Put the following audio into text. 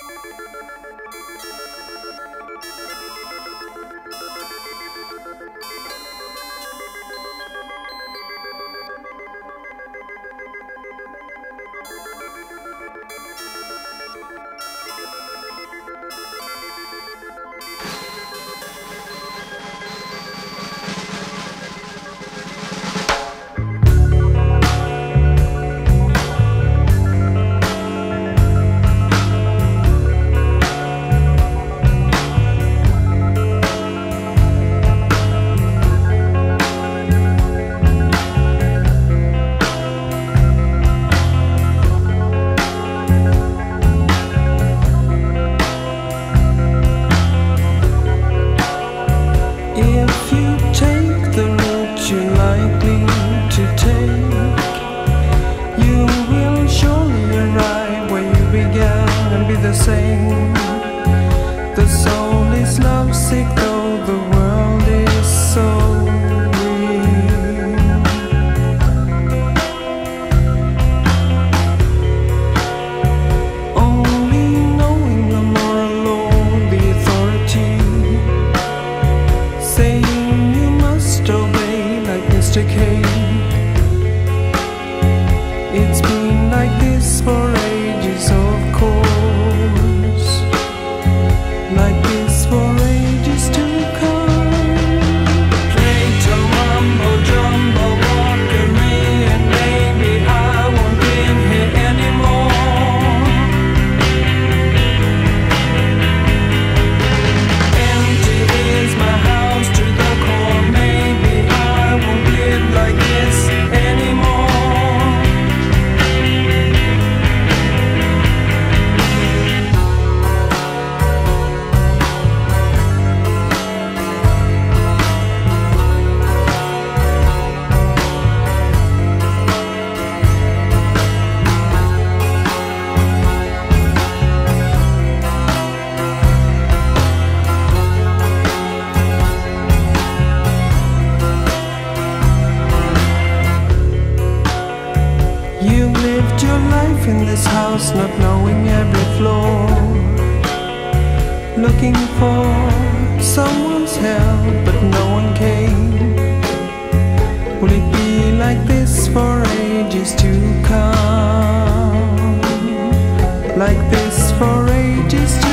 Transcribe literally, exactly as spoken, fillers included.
The same. The soul is lovesick, though the world is so real. Only knowing I'm more alone, the authority saying you must obey like Mister K. It's been like this for ages, of course. Like this for ages to come. Play Jumbo Jumbo Walkery, and maybe I won't live here anymore. Empty is my house to the core. Maybe I won't live like this anymore. You've lived your life in this house, not knowing every floor, looking for someone's help, but no one came. Will it be like this for ages to come? Like this for ages to come?